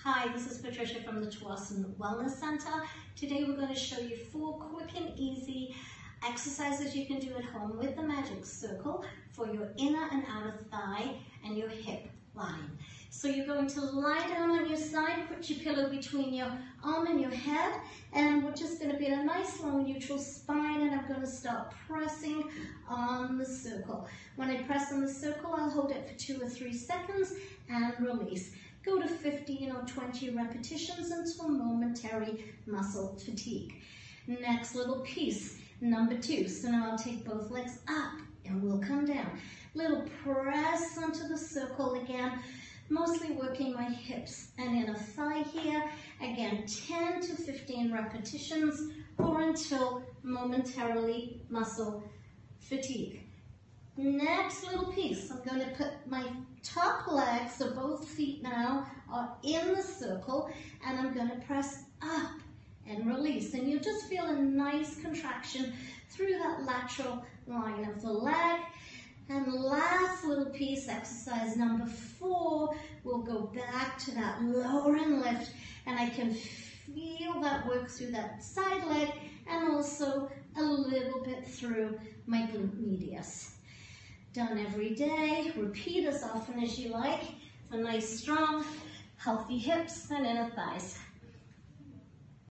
Hi, this is Patricia from the Tufts Wellness Center. Today we're going to show you 4 quick and easy exercises you can do at home with the magic circle for your inner and outer thigh and your hip line. So you're going to lie down on your side, put your pillow between your arm and your head, and we're just going to be in a nice long neutral spine, and I'm going to start pressing on the circle. When I press on the circle, I'll hold it for 2 or 3 seconds and release. Go to 15 or 20 repetitions until momentary muscle fatigue. Next little piece, number 2. So now I'll take both legs up and we'll come down. Little press onto the circle again, mostly working my hips and inner thigh here. Again, 10 to 15 repetitions or until momentarily muscle fatigue. Next little piece, I'm going to put my top leg, so both feet now are in the circle, and I'm going to press up and release. And you'll just feel a nice contraction through that lateral line of the leg. And last little piece, exercise number 4, we'll go back to that lower and lift, and I can feel that work through that side leg and also a little bit through my glute medius. Done every day, repeat as often as you like for nice, strong, healthy hips and inner thighs.